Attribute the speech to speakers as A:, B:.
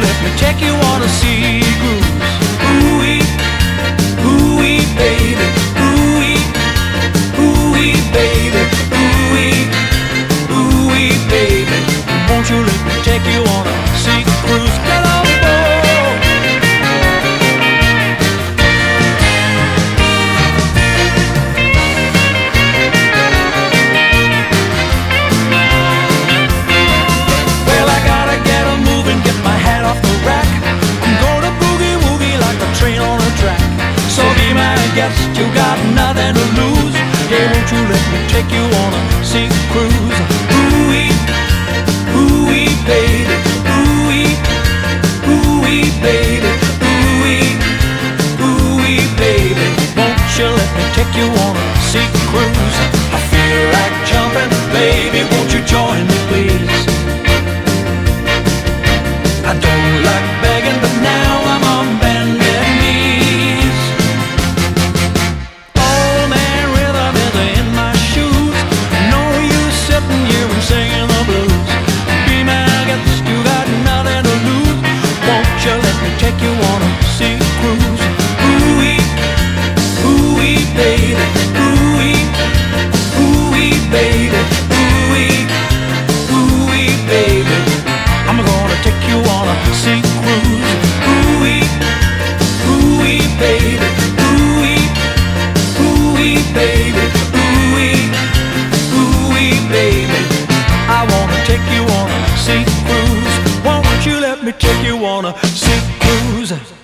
A: let me take you on a sea cruise? Ooh-wee, ooh-wee, baby. Ooh-wee, ooh-wee, baby. Ooh-wee, ooh-wee, baby. Won't you let me take you on a sea cruise? Get on board. Well, I gotta get a moving, get my hat off the rack. I'm gonna boogie-woogie like a train on a track. So be my guest, you got nothing to lose. Hey, won't you let me take you on a sea cruise? Ooh-wee, ooh-wee, baby. Ooh-wee, ooh-wee, baby. Ooh-wee, ooh-wee, baby. Won't you let me take you on a sea cruise? I feel like jumping, baby. Won't you join me, please? I don't like begging, but now I'm on bended knees. Old man rhythm is in my shoes. No use sitting here and singing the blues. Be my guest, you got nothing to lose. Won't you let me take you on a sea cruise? Ooh-wee, ooh-wee, baby. Ooh-wee, ooh-wee, baby. Ooh-wee, ooh-wee, baby. I'm gonna take you on a sea cruise. Ooh-wee, ooh-wee, baby. Ooh-wee, ooh-wee, baby. Ooh-wee, ooh-wee, baby. I wanna take you on a sea cruise. Won't you let me take you on a sea cruise?